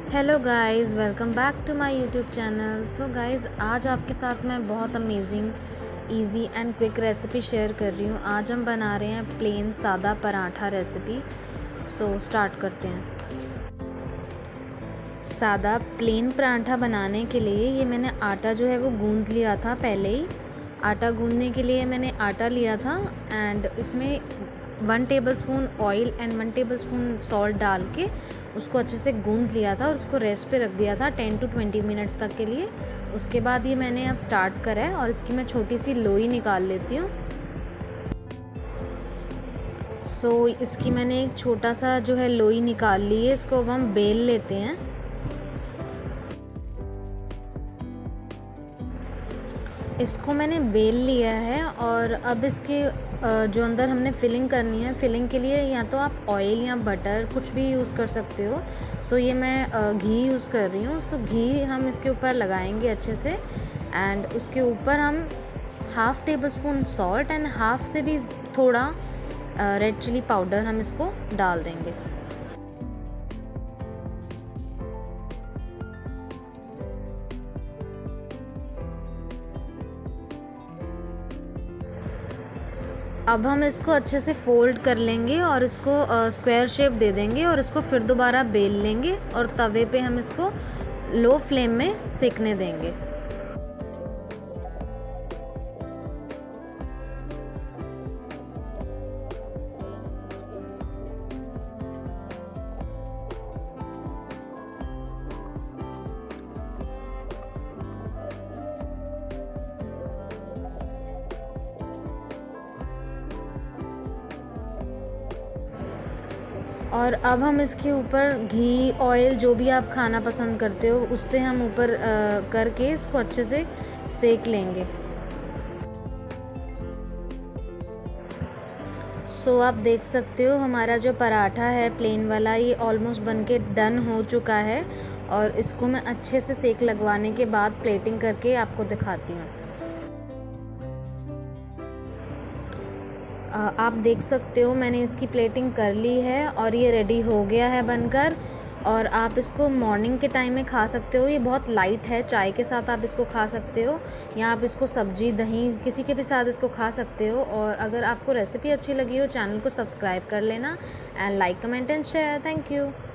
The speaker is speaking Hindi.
Hello guys, welcome back to my YouTube channel. So guys, आज आपके साथ मैं बहुत amazing easy and quick recipe share कर रही हूँ। आज हम बना रहे हैं प्लेन सादा पराठा रेसिपी। सो स्टार्ट करते हैं। सादा प्लेन पराठा बनाने के लिए ये मैंने आटा जो है वो गूंद लिया था पहले ही। आटा गूंदने के लिए मैंने आटा लिया था एंड उसमें 1 tablespoon oil and 1 tablespoon salt डाल के उसको अच्छे से गूंद लिया था और उसको रेस्ट पे रख दिया था 10 to 20 मिनट्स तक के लिए। उसके बाद ये मैंने अब स्टार्ट करा है और इसकी मैं छोटी सी लोई निकाल लेती हूँ। सो इसकी मैंने एक छोटा सा जो है लोई निकाल ली है। इसको अब हम बेल लेते हैं। इसको मैंने बेल लिया है और अब इसके जो अंदर हमने फिलिंग करनी है, फिलिंग के लिए या तो आप ऑयल या बटर कुछ भी यूज़ कर सकते हो। सो ये मैं घी यूज़ कर रही हूँ। सो घी हम इसके ऊपर लगाएंगे अच्छे से एंड उसके ऊपर हम 1/2 टेबलस्पून सॉल्ट एंड हाफ से भी थोड़ा रेड चिली पाउडर हम इसको डाल देंगे। अब हम इसको अच्छे से फोल्ड कर लेंगे और इसको स्क्वायर शेप दे देंगे और इसको फिर दोबारा बेल लेंगे और तवे पे हम इसको लो फ्लेम में सेकने देंगे। और अब हम इसके ऊपर घी ऑयल जो भी आप खाना पसंद करते हो उससे हम ऊपर करके इसको अच्छे से सेक लेंगे। सो आप देख सकते हो हमारा जो पराठा है प्लेन वाला ये ऑलमोस्ट बनके डन हो चुका है और इसको मैं अच्छे से सेक लगवाने के बाद प्लेटिंग करके आपको दिखाती हूँ। आप देख सकते हो मैंने इसकी प्लेटिंग कर ली है और ये रेडी हो गया है बनकर। और आप इसको मॉर्निंग के टाइम में खा सकते हो। ये बहुत लाइट है, चाय के साथ आप इसको खा सकते हो या आप इसको सब्जी दही किसी के भी साथ इसको खा सकते हो। और अगर आपको रेसिपी अच्छी लगी हो चैनल को सब्सक्राइब कर लेना and like comment and share. Thank you.